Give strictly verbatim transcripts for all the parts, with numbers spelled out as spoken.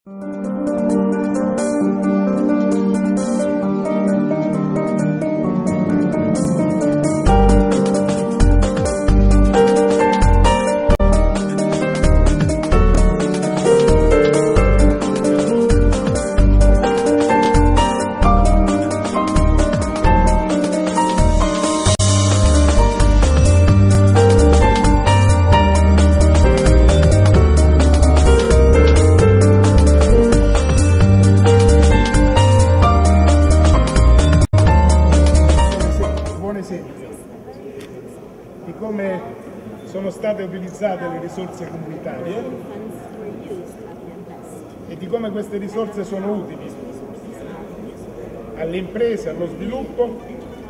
Di come sono state utilizzate le risorse comunitarie e di come queste risorse sono utili alle imprese, allo sviluppo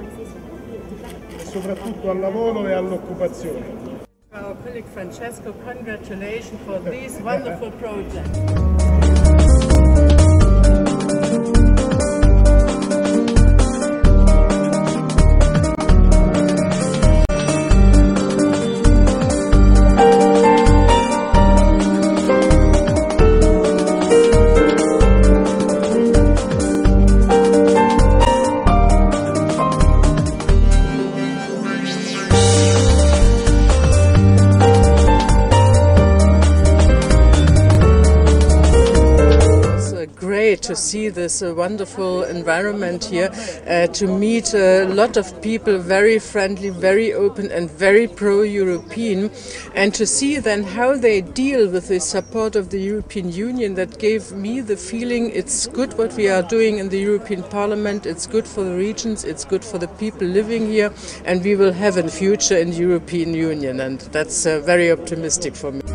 e soprattutto al lavoro e all'occupazione. Our colleague Francesco, congratulations for this wonderful project. Great to see this uh, wonderful environment here, uh, to meet a lot of people, very friendly, very open and very pro-European, and to see then how they deal with the support of the European Union. That gave me the feeling it's good what we are doing in the European Parliament, it's good for the regions, it's good for the people living here, and we will have a future in the European Union, and that's uh, very optimistic for me.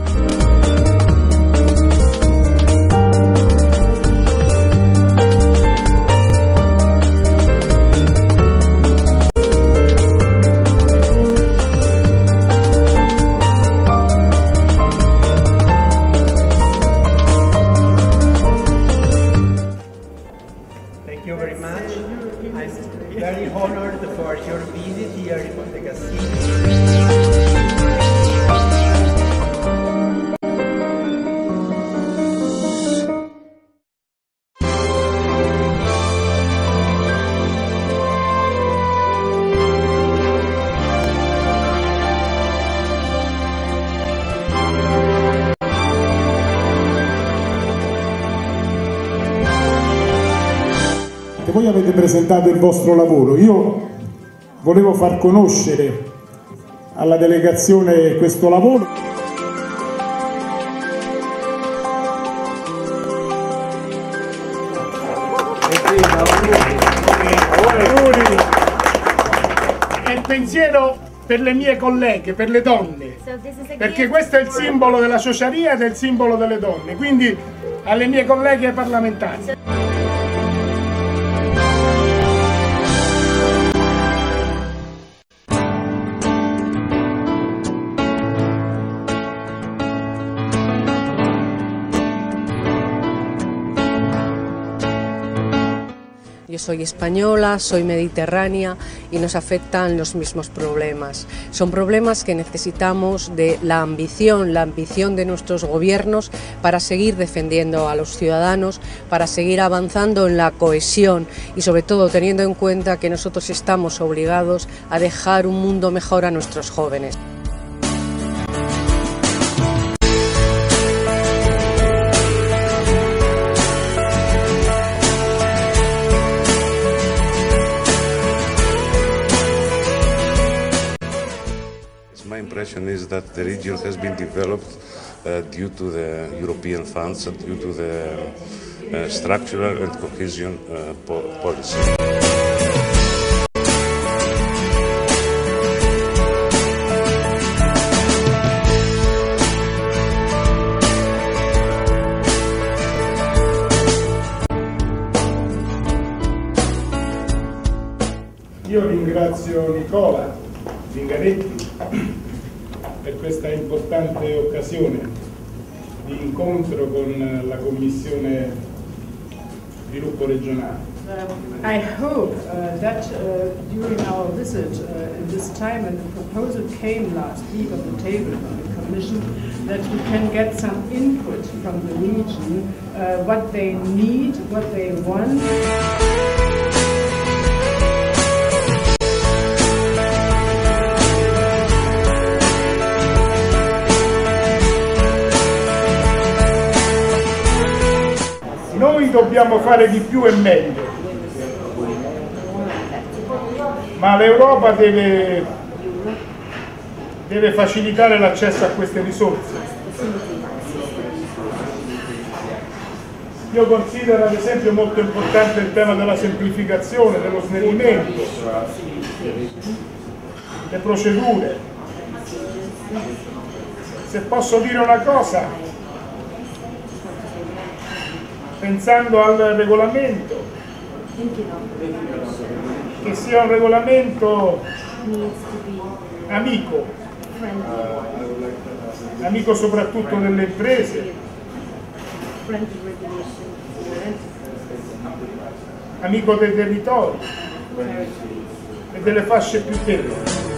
Thank you very much. I'm very honored for your visit here in Monte Cassino. Voi avete presentato il vostro lavoro, io volevo far conoscere alla delegazione questo lavoro. È il pensiero per le mie colleghe, per le donne, perché questo è il simbolo della ciociaria ed è il simbolo delle donne, quindi alle mie colleghe parlamentari. Yo soy española, soy mediterránea y nos afectan los mismos problemas. Son problemas que necesitamos de la ambición, la ambición de nuestros gobiernos para seguir defendiendo a los ciudadanos, para seguir avanzando en la cohesión y sobre todo teniendo en cuenta que nosotros estamos obligados a dejar un mundo mejor a nuestros jóvenes. My impression is that the region has been developed uh, due to the European funds and due to the uh, structural and cohesion uh, po policy. Io ringrazio Nicola Zingaretti per questa importante occasione di incontro con la Commissione Sviluppo Regionale. I hope uh, that uh, during our visit uh, in this time, and the proposal came last week on the table from the Commission, that we can get some input from the region, uh, what they need, what they want. Noi dobbiamo fare di più e meglio, ma l'Europa deve, deve facilitare l'accesso a queste risorse. Io considero ad esempio molto importante il tema della semplificazione, dello snellimento, le procedure. Se posso dire una cosa, pensando al regolamento, che sia un regolamento amico, amico soprattutto delle imprese, amico dei territori e delle fasce più deboli.